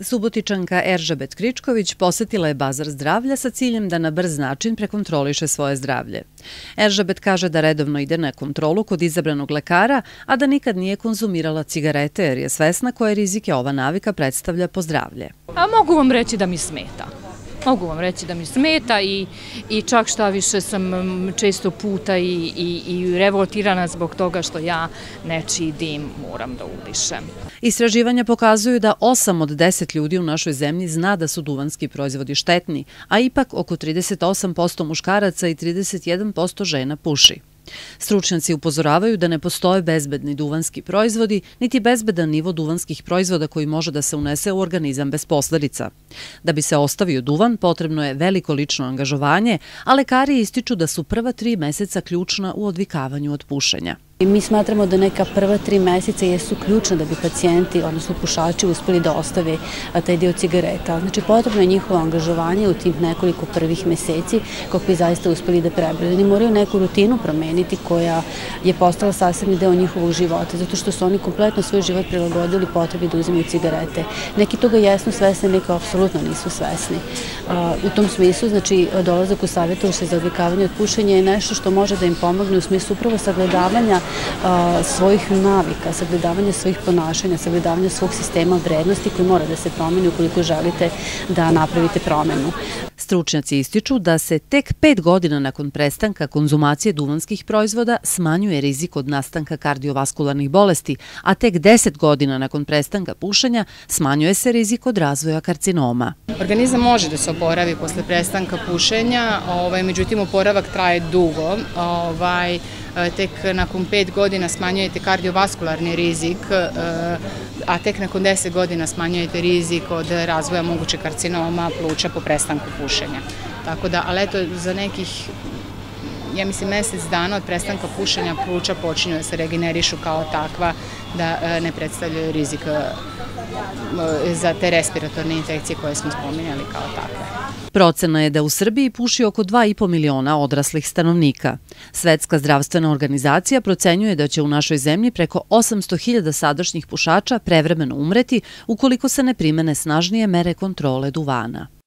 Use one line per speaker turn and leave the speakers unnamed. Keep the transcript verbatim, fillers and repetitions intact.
Subotičanka Eržabet Kričković posetila je bazar zdravlja sa ciljem da na brz način prekontroliše svoje zdravlje. Eržabet kaže da redovno ide na kontrolu kod izabranog lekara, a da nikad nije konzumirala cigarete jer je svesna koje rizike ova navika predstavlja po zdravlje.
A mogu vam reći da mi smeta. Mogu vam reći da mi smeta i, i čak šta više sam često puta i, i, i revoltirana zbog toga što ja nečiji dim moram da udišem.
Istraživanja pokazuju da osam od deset ljudi u našoj zemlji zna da su duvanski proizvodi štetni, a ipak oko trideset osam posto muškaraca i trideset jedan posto žena puši. Stručnjaci upozoravaju da ne postoje bezbedni duvanski proizvodi, niti bezbedan nivo duvanskih proizvoda koji može da se unese u organizam bez posledica. Da bi se ostavio duvan, potrebno je veliko lično angažovanje, a lekari ističu da su prva tri meseca ključna u odvikavanju od pušenja.
Mi smatramo da neka prva tri meseca jesu ključna da bi pacijenti, odnosno pušači, uspeli da ostave taj dio cigareta. Znači, potrebno je njihovo angažovanje u tim nekoliko prvih meseci kako bi zaista uspeli da prebrode. Oni moraju neku rutinu promeniti koja je postala sasvim deo njihovog života, zato što su oni kompletno svoj život prilagodili potrebi da uzimaju cigarete. Neki toga jesno svesni, neki apsolutno nisu svesni. U tom smislu, znači, dolazak u savjetovalište za odvikavanje od pušenja je nešto što može da im pomogne u smislu upravo sagledavanja svojih navika, sagledavanja svojih ponašanja, sagledavanja svog sistema vrednosti koji mora da se promeni ukoliko želite da napravite promenu.
Stručnjaci ističu da se tek pet godina nakon prestanka konzumacije duvanskih proizvoda smanjuje rizik od nastanka kardiovaskularnih bolesti, a tek deset godina nakon prestanka pušenja smanjuje se rizik od razvoja karcinoma.
Organizam može da se oporavi posle prestanka pušenja, međutim oporavak traje dugo. Tek nakon pet godina smanjujete kardiovaskularni rizik, a tek nakon deset godina smanjujete rizik od razvoja mogućeg karcinoma pluća po prestanku pušenja. Tako da, ali eto, za nekih, ja mislim, mesec dana od prestanka pušenja pluća počinju da se regenerišu kao takva, da ne predstavljaju rizik za te respiratorne infekcije koje smo spominjali kao takve.
Procena je da u Srbiji puši oko dva i po miliona odraslih stanovnika. Svetska zdravstvena organizacija procenjuje da će u našoj zemlji preko osamsto hiljada sadašnjih pušača prevremeno umreti ukoliko se ne primene snažnije mere kontrole duvana.